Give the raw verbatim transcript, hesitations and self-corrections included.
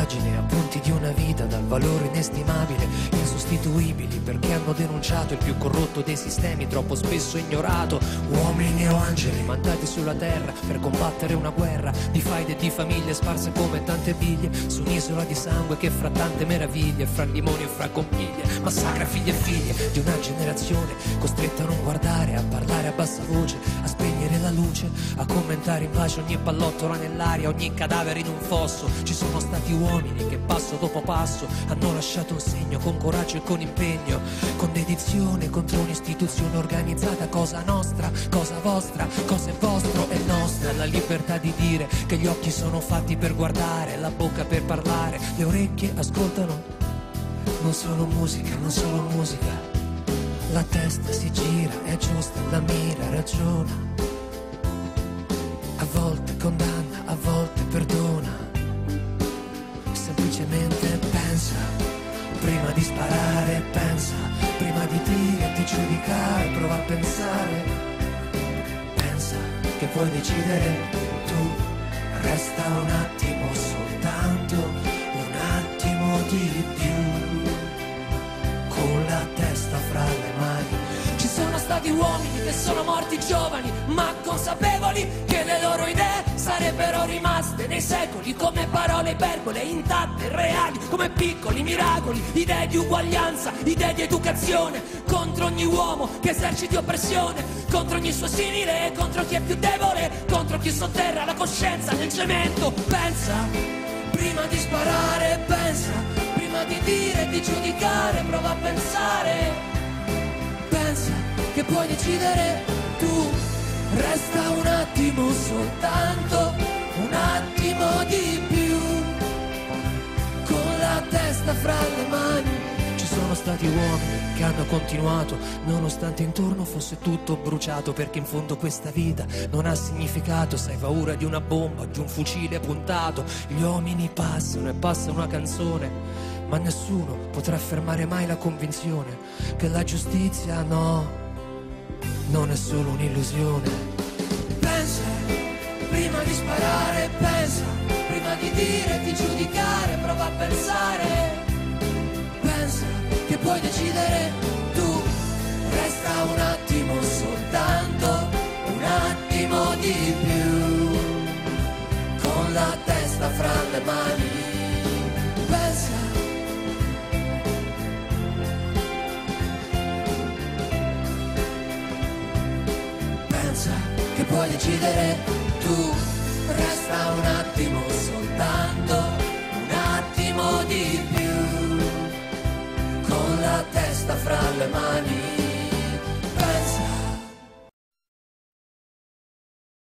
pagine, appunti di una vita dal valore inestimabile, insostituibili perché hanno denunciato il più corrotto dei sistemi, troppo spesso ignorato. Uomini o angeli mandati sulla terra per combattere una guerra di faide e di famiglie sparse come tante biglie su un'isola di sangue che fra tante meraviglie, fra limoni e fra conchiglie, massacra figli e figlie di una generazione costretta a non guardare, a parlare a bassa voce, a spegnere la luce, a commentare in pace ogni pallottola nell'aria, ogni cadavere in un fosso. Ci sono stati uomini che passo dopo passo hanno lasciato un segno con coraggio e con impegno, con dedizione contro un'istituzione organizzata, cosa nostra, cosa vostra, cosa è vostro è nostra. La libertà di dire che gli occhi sono fatti per guardare, la bocca per parlare, le orecchie ascoltano non solo musica, non solo musica, la testa si gira, è giusta, la mira, ragiona, a volte condanna, a volte perdona, semplicemente pensa, prima di sparare pensa, prima di dire, di giudicare, prova a pensare, pensa che puoi decidere tu, resta un attimo soltanto, un attimo di più, con la testa fra le mani. Ci sono stati uomini che sono morti giovani, ma consapevoli che le loro idee sarebbero rimaste nei secoli come parole iperbole, intatte, reali, come piccoli miracoli, idee di uguaglianza, idee di educazione, contro ogni uomo che eserciti oppressione, contro ogni suo simile, contro chi è più debole, contro chi sotterra la coscienza nel cemento. Pensa, prima di sparare, pensa, prima di dire, di giudicare, prova a pensare. Pensa che puoi decidere tu, resta un attimo soltanto, un attimo di più, con la testa fra le mani. Ci sono stati uomini che hanno continuato nonostante intorno fosse tutto bruciato, perché in fondo questa vita non ha significato se hai paura di una bomba, di un fucile puntato. Gli uomini passano e passa una canzone, ma nessuno potrà fermare mai la convinzione che la giustizia no, non è solo un'illusione. Pensa, prima di sparare, pensa, prima di dire, di giudicare, prova a pensare. Pensa che puoi decidere tu, resta un attimo soltanto, un attimo di più, con la testa fra le mani. Pensa, che puoi decidere tu, resta un attimo soltanto, un attimo di più, con la testa fra le mani.